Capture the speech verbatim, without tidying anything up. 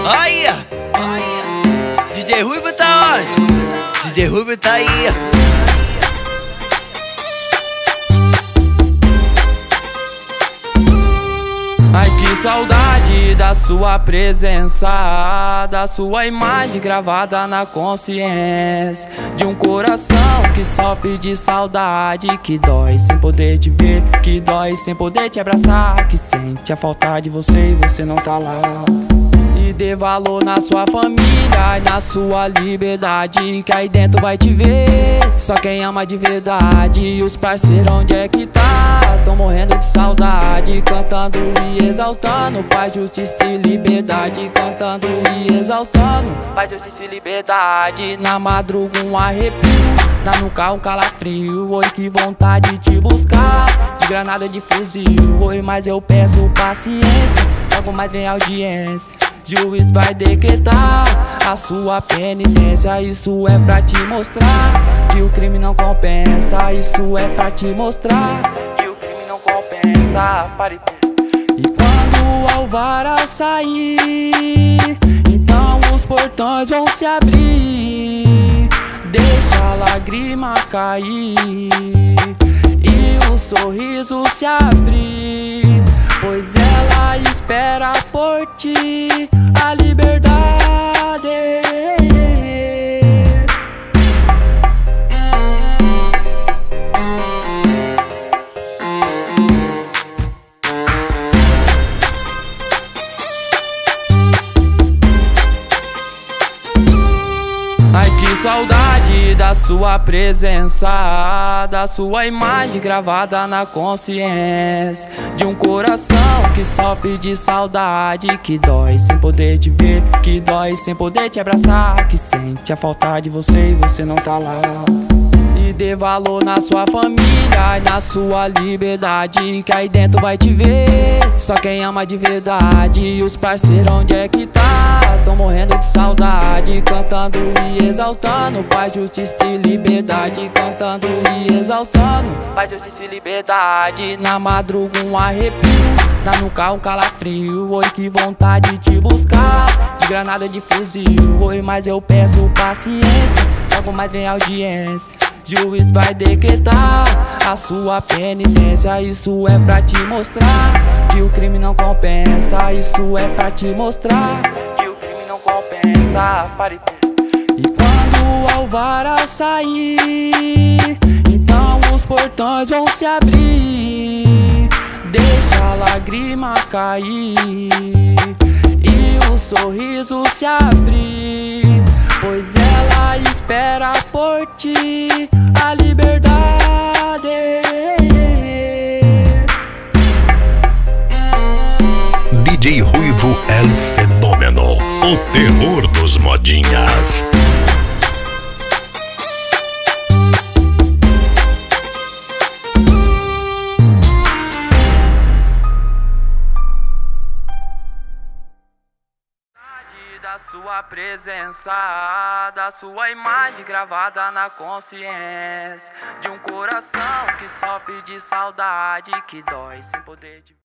Aí, D J Ruivo tá onde? D J Ruivo tá aí. Ai, que saudade da sua presença, da sua imagem gravada na consciência, de um coração que sofre de saudade, que dói sem poder te ver, que dói sem poder te abraçar, que sente a falta de você e você não tá lá. E dê valor na sua família e na sua liberdade, que aí dentro vai te ver só quem ama de verdade. E os parceiros onde é que tá? Tão morrendo de saudade, cantando e exaltando paz, justiça e liberdade, cantando e exaltando paz, justiça e liberdade. Na madruga um arrepio, dá no carro um calafrio. Oi, que vontade de te buscar, de granada de fuzil. Oi, mas eu peço paciência, logo mais vem audiência. Juiz vai decretar a sua penitência. Isso é pra te mostrar que o crime não compensa. Isso é pra te mostrar que o crime não compensa. Pare. E quando o alvará sair, então os portões vão se abrir. Deixa a lágrima cair e o sorriso se abrir, pois ela espera por ti a liberdade. Ai, que saudade da sua presença, da sua imagem gravada na consciência, de um coração que sofre de saudade, que dói sem poder te ver, que dói sem poder te abraçar, que sente a falta de você e você não tá lá. E dê valor na sua família e na sua liberdade, que aí dentro vai te ver só quem ama de verdade. E os parceiros onde é que tá? Tão morrendo de saudade, cantando e exaltando paz, justiça e liberdade, cantando e exaltando paz, justiça e liberdade. Na madruga um arrepio, dá no carro um calafrio. Oi, que vontade de te buscar, de granada de fuzil. Oi, mas eu peço paciência, logo mais vem audiência. Juiz vai decretar a sua penitência. Isso é pra te mostrar que o crime não compensa. Isso é pra te mostrar que o crime não compensa. Pare. E quando o alvará sair, então os portões vão se abrir. Deixa a lágrima cair e o sorriso se abrir, pois ela espera por ti a liberdade. D J Ruivo El Fenômeno, o terror dos modinhas. Da sua presença, da sua imagem gravada na consciência, de um coração que sofre de saudade, que dói sem poder te